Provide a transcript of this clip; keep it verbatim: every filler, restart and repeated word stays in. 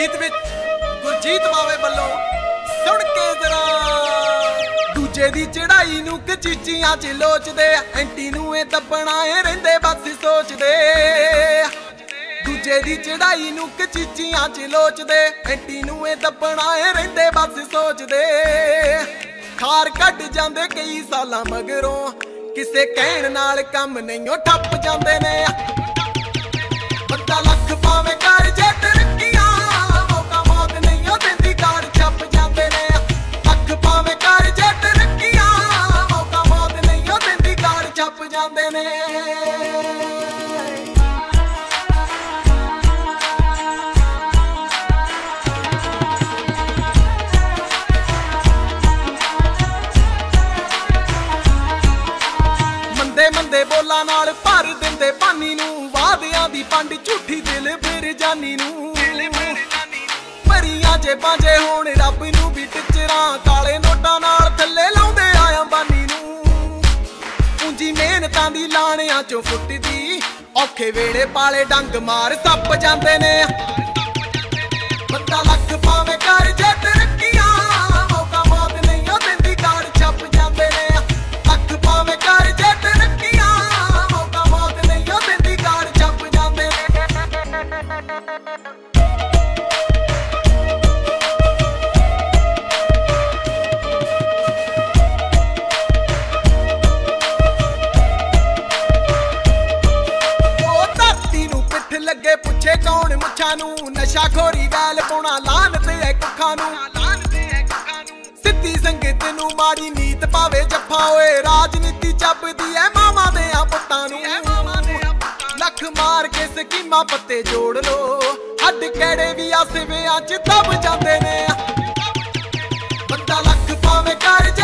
गीत विच गुरजीत बावे वल्लों सुन के जरा दूजे दी चढ़ाई नूं कचीचियां च लोचदे एंटी नूं ए दबना ए रहिंदे बस सोचदे दूजे दी चढ़ाई नूं कचीचियां च लोचदे एंटी नूं ए दबना ए रहिंदे बस सोचदे खार कढ जांदे कई सालां मगरों किसे कहण नाल कम नहीं ठप जांदे ने बंदा लख पावे कर जे तरक्कियां मौका मौत नहीं दिंदी कार छप जांदे ने लख पावे कर जे तरक्कियां मौका मौत नहीं दिंदी कार छप जांदे ने मंदे बोला नाल भर दिंदे पानी नूं वादियां दी पंड झूठी दिल फिर जानी नूं मरियां जे बांझे होण रब नूं भी टिचरां काले नोटां नाल थल्ले लाउंदे आया बानी नूं पूंजी मेहनतां दी लाणियां चों फुटदी औखे वेले पाले डंग मार सप जांदे ने बंदा लख पावे कर जे तरक्कियां मौका मौत नहीं दिंदी कार छप जांदे ने लख पावे कर जे लगे पुछे कौन मुछा नू नशा खोरी वैल पाउणा लानत है कुखा नू सिद्धी संगत नू माड़ी नीत पावे जफा होए राजनीति चपदी है मावां दे पुत्तां नू लख मार के स्कीमां पत्ते जोड़ लो हड केड़े भी आसे विआं च दब जांदे ने बंदा लख पावे कर